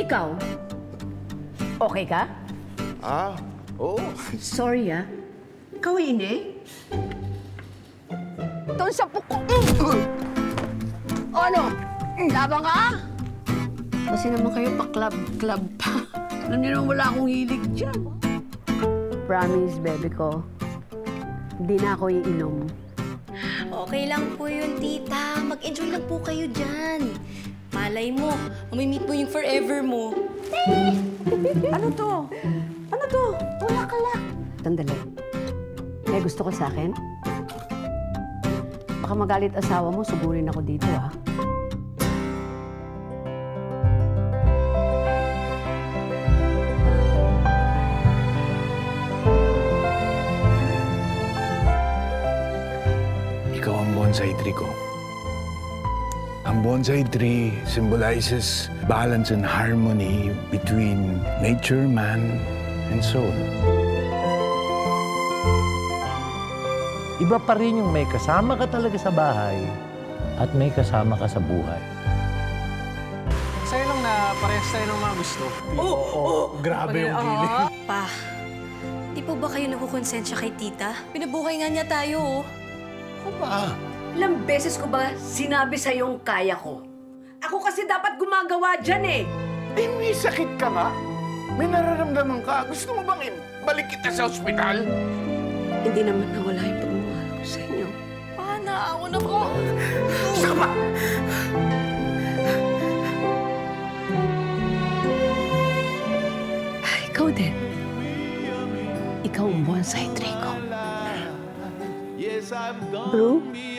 Ikaw? Okay ka? Oo. Sorry, Ikaw, ini? Doon sa puko. Ano? Labang ka? Kasi naman kayo pa-club pa. Alam niyo naman wala akong hilig dyan. Promise, baby ko. Hindi na ako iinom. Okay lang po yun, tita. Mag-enjoy lang po kayo dyan. Malay mo, mamimit mo yung forever mo. Ano to? Ano to? Wala ka lang. Sandali. May gusto ka sa akin? Baka magalit asawa mo, sugurin ako dito, Ikaw ang bonsai tree ko. Ang bonsai tree symbolizes balance and harmony between nature, man, and soul. Iba pa rin yung may kasama ka talaga sa bahay at may kasama ka sa buhay. Sa'yo lang na parehas tayo ng mga gusto. Grabe yung feeling. Pa, di po ba kayo nakukonsensya kay tita? Pinabuhay nga niya tayo, Ako ba? Ilang beses ko ba sinabi sa'yong kaya ko? Ako kasi dapat gumagawa dyan, May sakit ka nga. May nararamdaman ka. Gusto mo bang balik kita sa ospital? Hindi naman nawala yung pagmamahal ko sa inyo. Pa, naawa na po. Saka ba? Ikaw din. Ikaw ang bonsai tree ko. Bro?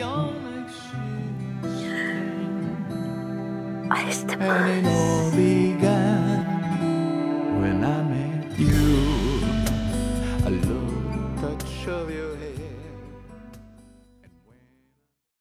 Ayos na ba? And it all began when I met you. I love the touch of your hair.